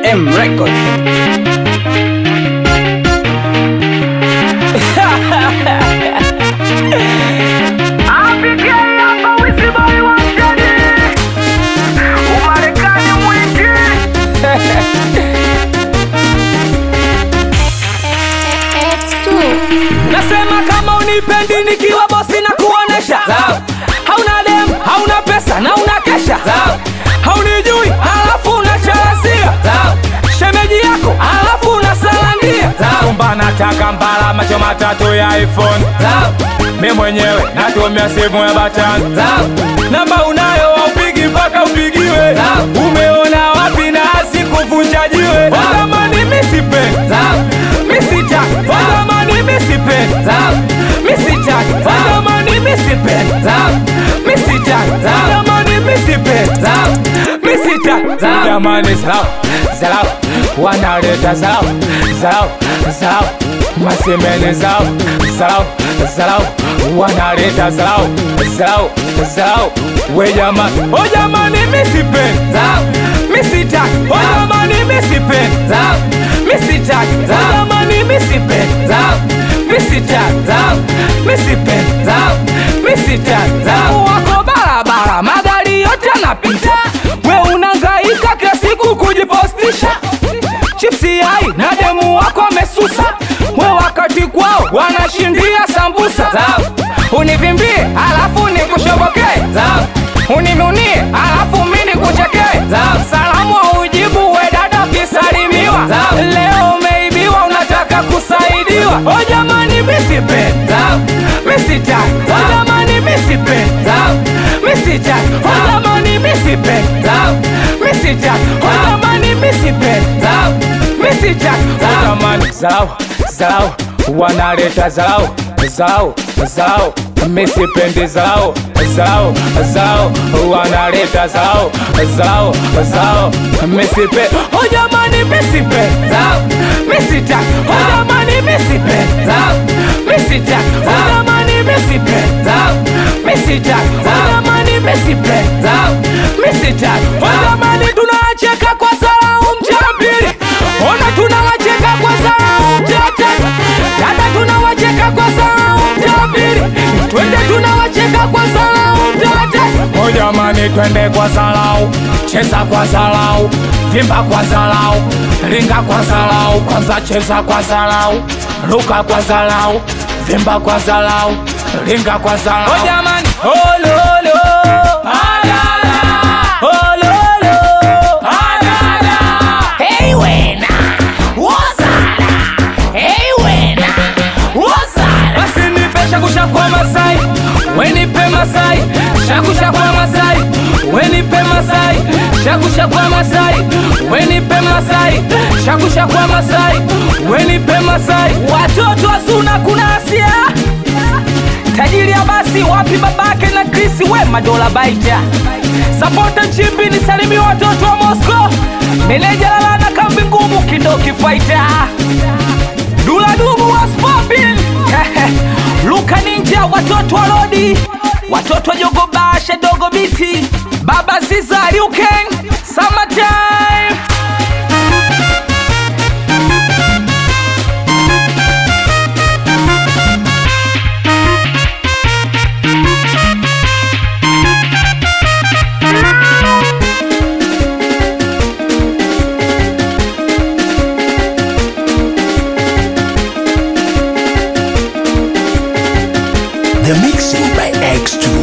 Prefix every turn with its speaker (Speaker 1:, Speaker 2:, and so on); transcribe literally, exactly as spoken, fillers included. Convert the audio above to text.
Speaker 1: M Records.
Speaker 2: Nasema kama unipendi nikiwa bosi na kuonesha hauna dem, hauna pesa na unakesha, haunijui alafu unacharasia shemeji yako alafu unasalandia. Kumba nataka mbala macho matatu ya iPhone, mimi mwenyewe natumia simu ya batani, namba unayo upigi mpaka upigiwe. Umeona wapi na asikuvunja jiwe? Jamani mimi sipendi, mimi sitaki, jamani mimi sipendi, mimi sitaki, jamani mimi sipendi, mimi sitaki, jamani mimi sipendi, mimi sitaki. Jamani sawa sawa, wanaleta sawa sawa sawa, masemeni sawa sawa sawa, wanaleta sawa sawa sawa. We jamani, oh jamani mimi sipendi, mimi sitaki, oh jamani mimi sipendi, mimi sitaki, jamani mimi sipendi, mimi sitaki, mimi sipendi, mimi sitaki. Wako barabara magari yote yanapita, we unangaika kila siku kujipostisha. Chipsi hai na demu wako amesusa, we wakati kwao wanashindia sambusa. Univimbie alafu nikushoboke, uninunie alafu mimi nikucheke. Salamu ujibu we dada kisalimiwa, leo umeibiwa unataka kusaidiwa. Oh jamani mimi sipendi, mimi sitaki, oh jamani mimi sipendi, mimi sitaki, oh jamani mimi sipendi, mimi sitaki, oh jamani mimi sipendi, mimi sitaki. Oh jamani sawa sawa, wanaleta sawa sawa sawa, mimi sipendi sawa sawa sawa, wanaleta sawa sawa sawa, mimi sipendi. Oh jamani mimi sipendi, mimi sitaki, oh jamani mimi sipendi, mimi sitaki, oh jamani mimi sipendi, mimi sitaki, oh jamani mimi sipendi, mimi sitaki. Oh jamani tunacheka kwa salau mjambili, ona tunawacheka kwa salau mjatatu, dada tunawacheka kwa salau mjambili, twende tunawacheka kwa salau mjatatu. Oh jamani twende kwa salau, cheza kwa salau, vimba kwa salau, ringa kwa salau, kwanza cheza kwa salau, ruka kwa salau, vimba kwa salau, ringa kwa salau. Oh jamani oh lolo alala, oh lolo alala, hey wena wosala, hey wena wosala. Basi nipe shakusha kwa Masai, we nipe Masai, shakusha kwa Masai, we nipe Masai, shakusha kwa Masai, we nipe Masai, shakusha kwa Masai, we nipe Masai. Watoto wasuna kuna Asia tajiri ya basi, wapi babake na Krisi we madola baita. Supporta chimbi ni salimi watoto wa Moscow, meneja lalana kambi ngumu kindoki fighter, dula dumu wa Spopin Luka ninja, watoto wa Lodi, watoto wa Jogo Basha dogo biti, baba Ziza Liukeng, summertime.
Speaker 3: The mixing by X two.